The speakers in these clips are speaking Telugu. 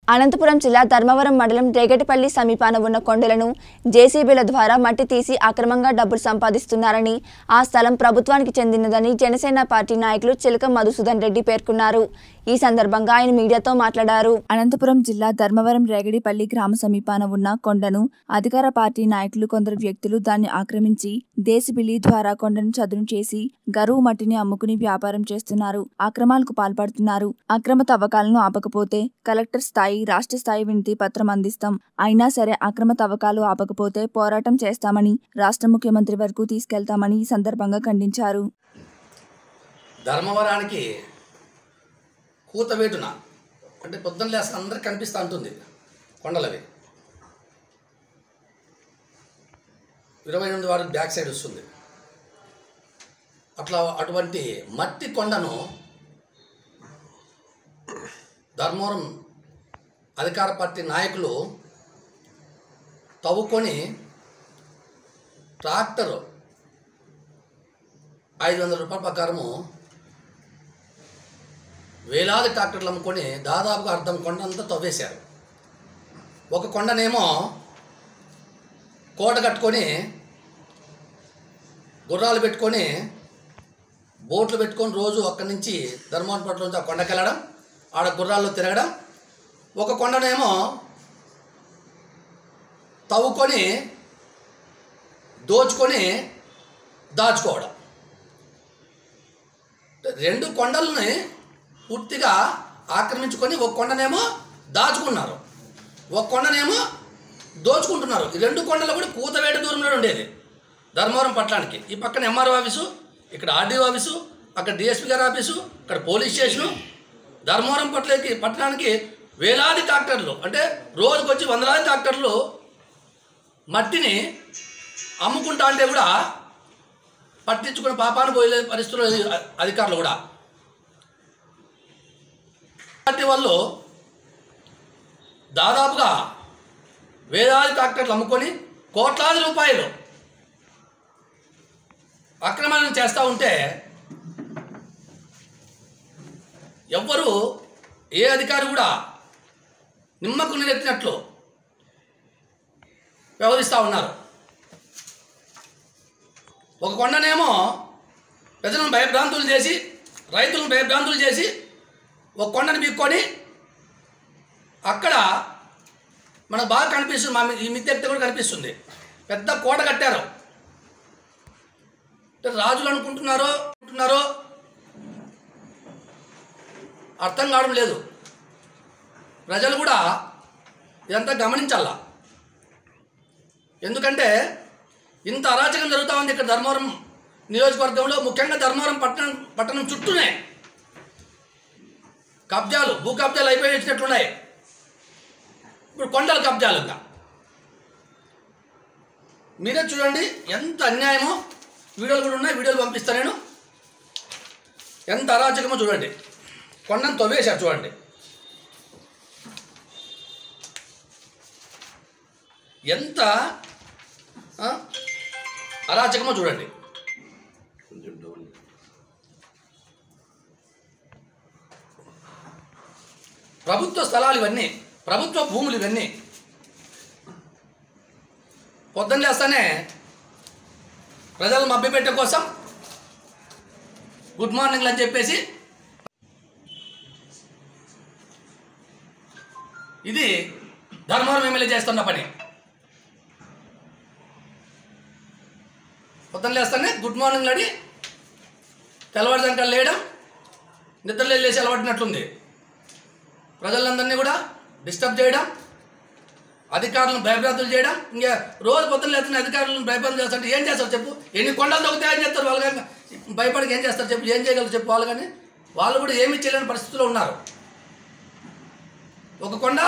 అనంతపురం జిల్లా ధర్మవరం మండలం రేగటిపల్లి సమీపాన ఉన్న కొండలను జేసీబీల ద్వారా మట్టి తీసి అక్రమంగా డబ్బులు సంపాదిస్తున్నారని, ఆ స్థలం ప్రభుత్వానికి చెందినదని జనసేన పార్టీ నాయకులు చిలక మధుసూదన్ రెడ్డి పేర్కొన్నారు. ఈ సందర్భంగా ఆయన మీడియాతో మాట్లాడారు. అనంతపురం జిల్లా ధర్మవరం రేగడిపల్లి గ్రామ సమీపాన ఉన్న కొండను అధికార పార్టీ నాయకులు కొందరు వ్యక్తులు దాన్ని ఆక్రమించి జేసీబీల ద్వారా కొండను చదును చేసి గరువు మట్టిని అమ్ముకుని వ్యాపారం చేస్తున్నారు. అక్రమాలకు పాల్పడుతున్నారు. అక్రమ తవ్వకాలను ఆపకపోతే కలెక్టర్ స్థాయి, రాష్ట్ర స్థాయి వినతి పత్రం అందిస్తాం. అయినా సరే అక్రమ తవ్వకాలు ఆపకపోతే పోరాటం చేస్తామని, రాష్ట్ర ముఖ్యమంత్రి వరకు తీసుకెళ్తామని ఈ సందర్భంగా ఖండించారు. ధర్మవరానికి కూతవేటున అంటే పొద్దున్న లేసిన అందరికి కనిపిస్తూ ఉంటుంది కొండలవి. 28 వారి బ్యాక్ సైడ్ వస్తుంది. అటువంటి మట్టి కొండను ధర్మవరం అధికార పార్టీ నాయకులు తవ్వుకొని ట్రాక్టర్ 500 రూపాయల ప్రకారము వేలాది ట్రాక్టర్లు అమ్ముకొని దాదాపుగా అర్ధం కొండంతా తవ్వేశారు. ఒక కొండనేమో కోట కట్టుకొని గుర్రాలు పెట్టుకొని బోట్లు పెట్టుకొని రోజు అక్కడి నుంచి ధర్మవరం నుంచి ఆ కొండకి వెళ్ళడం, ఆడ గుర్రాల్లో తిరగడం. ఒక కొండనేమో తవ్వుకొని దోచుకొని దాచుకోవడం. రెండు కొండలని పూర్తిగా ఆక్రమించుకొని ఒక కొండనేమో దాచుకున్నారు, ఒక కొండనేమో దోచుకుంటున్నారు. ఈ రెండు కొండలు కూడా కూతవేట దూరంలో ఉండేది ధర్మవరం పట్టణానికి. ఈ పక్కన ఎంఆర్ఓ ఆఫీసు, ఇక్కడ ఆర్డీఓ ఆఫీసు, అక్కడ డిఎస్పీ గారి ఆఫీసు, ఇక్కడ పోలీస్ స్టేషను. ధర్మవరం పట్టణానికి వేలాది ట్రాక్టర్లు అంటే రోజుకు వచ్చి వందలాది ట్రాక్టర్లు మట్టిని అమ్ముకుంటా అంటే కూడా పట్టించుకుని పాపాను పోయే పరిస్థితులు అధికారులు కూడా. పార్టీ వాళ్ళు దాదాపుగా వేలాది ట్రాక్టర్లు అమ్ముకొని కోట్లాది రూపాయలు అక్రమాలను చేస్తూ ఉంటే ఎవ్వరూ ఏ అధికారి కూడా నిమ్మకు నీరెత్తినట్లు వ్యవహరిస్తూ ఉన్నారు. ఒక కొండనేమో ప్రజలను భయభ్రాంతులు చేసి, రైతులను భయభ్రాంతులు చేసి ఒక కొండను పీక్కొని అక్కడ మనకు బాగా కనిపిస్తుంది, ఈ మిద్దె ఎత్తే కూడా కనిపిస్తుంది, పెద్ద కోట కట్టారు. అంటే రాజులు అనుకుంటున్నారో అర్థం కావడం లేదు. ప్రజలు కూడా ఇదంతా గమనించాల. ఎందుకంటే ఇంత అరాచకం జరుగుతూ ఉంది ఇక్కడ ధర్మవరం నియోజకవర్గంలో, ముఖ్యంగా ధర్మవరం పట్టణం చుట్టూనే కబ్జాలు, భూ కబ్జాలు అయిపోయినట్లున్నాయి. ఇప్పుడు కొండల కబ్జాలు ఇంకా మీరే చూడండి ఎంత అన్యాయమో. వీడియోలు కూడా ఉన్నాయి, వీడియోలు పంపిస్తా నేను. ఎంత అరాచకమో చూడండి. కొండను తవ్వేశారు చూడండి. ఎంత అరాచకమో చూడండి. ప్రభుత్వ స్థలాలు ఇవన్నీ, ప్రభుత్వ భూములు ఇవన్నీ. పొద్దున్న లేస్తానే ప్రజలు మభ్యపెట్టే కోసం గుడ్ మార్నింగ్లు అని చెప్పేసి ఇది ధర్మవరం ఎమ్మెల్యే చేస్తున్న పని. పొద్దున్న లేస్తానే గుడ్ మార్నింగ్లు అని తెల్లవారుజామున లేయడం, నిద్రలో లేచి అలవాటునట్లుంది. ప్రజలందరినీ కూడా డిస్టర్బ్ చేయడం, అధికారులను భయభ్రాంతులు చేయడం. ఇంకా రోజు పొద్దున్న లేస్తున్న అధికారులను భయభ్రాంతులు చేస్తుంటే ఏం చేస్తారు చెప్పు? ఎన్ని కొండలు దొరికితే ఏం చేస్తారు వాళ్ళు? కానీ భయపడికి ఏం చేస్తారు చెప్పు? ఏం చేయగలరు చెప్పు? వాళ్ళు కానీ వాళ్ళు కూడా ఏమీ చేయలేని పరిస్థితుల్లో ఉన్నారు. ఒక కొండ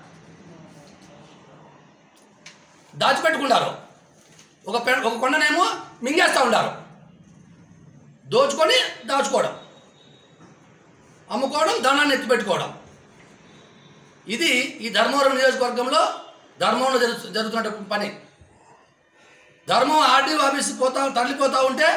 దాచిపెట్టుకుంటారు, ఒక కొండనేమో మింగేస్తూ ఉంటారు. దోచుకొని దాచుకోవడం, అమ్ముకోవడం, ధనాన్ని ఎత్తిపెట్టుకోవడం. ఇది ఈ ధర్మవరం నియోజకవర్గంలో ధర్మంలో జరుగుతున్న పని. ధర్మం ఆర్డీఓ ఆఫీస్ తరలిపోతూ ఉంటే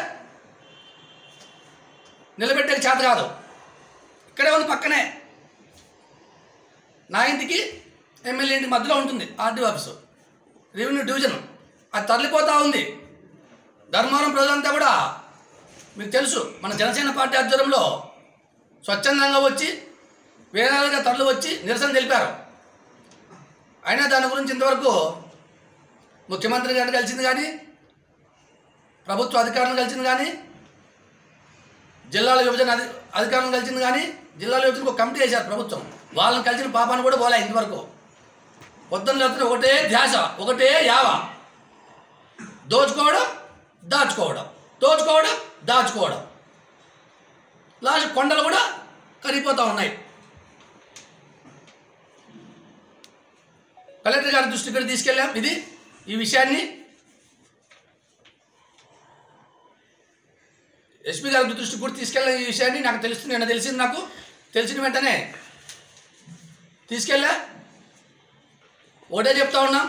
నిలబెట్టే చేత కాదు. ఇక్కడే ఉంది పక్కనే. నా ఇంటికి ఎమ్మెల్యే ఇంటి మధ్యలో ఉంటుంది ఆర్డీ ఆఫీసు, రెవెన్యూ డివిజన్. అది తరలిపోతూ ఉంది. ధర్మవరం ప్రజలంతా కూడా మీకు తెలుసు, మన జనసేన పార్టీ ఆధ్వర్యంలో స్వచ్ఛందంగా వచ్చి వేలాదిగా తరలి వచ్చి నిరసన తెలిపారు. అయినా దాని గురించి ఇంతవరకు ముఖ్యమంత్రి గారిని కలిసింది కానీ, ప్రభుత్వ అధికారులను కలిసింది కానీ, జిల్లాల విభజన అధికారులను కలిసింది కానీ, జిల్లాల విభజనకు ఒక కమిటీ వేశారు ప్రభుత్వం, వాళ్ళని కలిసిన పాపాన్ని కూడా పోలే ఇంతవరకు. పొద్దున్న లేకపోతే ఒకటే ధ్యాస, ఒకటే యావ, దోచుకోవడం దాచుకోవడం, దోచుకోవడం దాచుకోవడం. లాస్ట్ కొండలు కూడా కరిగిపోతూ ఉన్నాయి. కలెక్టర్ గారి దృష్టికి కూడా తీసుకెళ్ళాం. ఈ విషయాన్ని ఎస్పీ గారి దృష్టికి కూడా తీసుకెళ్ళాం. ఈ విషయాన్ని నాకు తెలుస్తుంది, నిన్న తెలిసింది. నాకు తెలిసిన వెంటనే తీసుకెళ్ళా. ఒకటే చెప్తా ఉన్నాం,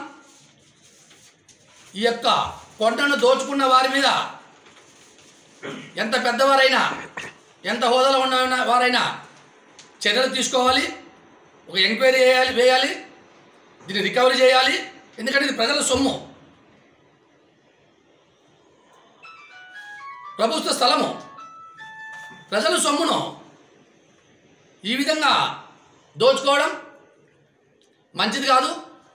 ఈ యొక్క కొండను దోచుకున్న వారి మీద ఎంత పెద్దవారైనా, ఎంత హోదాలో ఉన్న వారైనా చర్యలు తీసుకోవాలి. ఒక ఎంక్వైరీ వేయాలి, దీన్ని రికవరీ చేయాలి. ఎందుకంటే ఇది ప్రజల సొమ్ము, ప్రభుత్వ స్థలము. ప్రజల సొమ్మును ఈ విధంగా దోచుకోవడం మంచిది కాదు.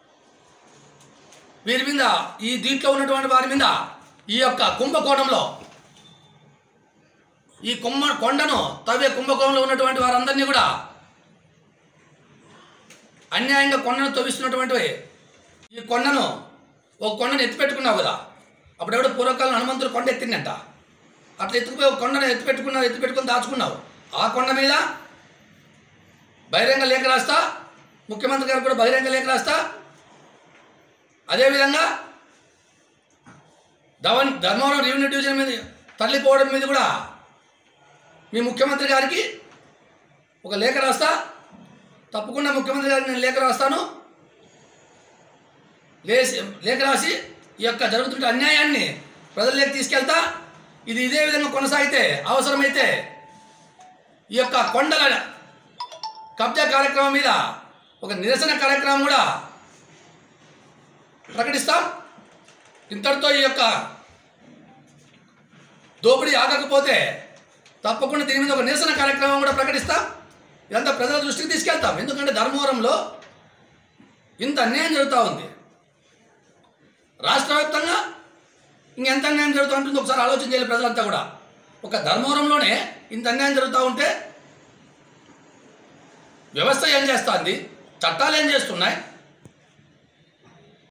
వీరి మీద, ఈ దీంట్లో ఉన్నటువంటి వారి మీద, ఈ యొక్క కుంభకోణంలో, ఈ కొండను తవ్వే కుంభకోణంలో ఉన్నటువంటి వారందరినీ కూడా అన్యాయంగా కొండను తవ్విస్తున్నటువంటి ఈ కొండను, ఒక కొండను ఎత్తిపెట్టుకున్నావు కదా, అప్పుడు ఎవడో పూర్వకాలం హనుమంతుడు కొండ ఎత్తిందంట. అట్లా ఎత్తుకుపోయి ఒక కొండను ఎత్తిపెట్టుకుని దాచుకున్నావు. ఆ కొండ మీద బహిరంగ లేఖ రాస్తా, ముఖ్యమంత్రి గారు కూడా బహిరంగ లేఖ రాస్తా. అదేవిధంగా ధర్మవరం రెవెన్యూ డివిజన్ మీద తరలిపోవడం మీద కూడా మీ ముఖ్యమంత్రి గారికి ఒక లేఖ రాస్తా. తప్పకుండా ముఖ్యమంత్రి గారికి నేను లేఖ రాస్తాను. లేఖ రాసి ఈ యొక్క జరుగుతున్న అన్యాయాన్ని ప్రజల్లోకి తీసుకెళ్తా. ఇది ఇదే విధంగా కొనసాగితే, అవసరమైతే ఈ యొక్క కొండల కబ్జా కార్యక్రమం మీద ఒక నిరసన కార్యక్రమం కూడా ప్రకటిస్తాం. ఇంతటితో ఈ యొక్క దోపిడీ ఆగకపోతే తప్పకుండా దీని మీద ఒక నిరసన కార్యక్రమం కూడా ప్రకటిస్తాం. ఇదంతా ప్రజల దృష్టికి తీసుకెళ్తాం. ఎందుకంటే ధర్మవరంలో ఇంత అన్యాయం జరుగుతూ ఉంది. రాష్ట్ర వ్యాప్తంగా ఇంకెంత అన్యాయం జరుగుతూ ఉంటుంది ఒకసారి ఆలోచన చేయాలి ప్రజలంతా కూడా. ఒక ధర్మవరంలోనే ఇంత అన్యాయం జరుగుతూ ఉంటే వ్యవస్థ ఏం చేస్తుంది, చట్టాలు ఏం చేస్తున్నాయి,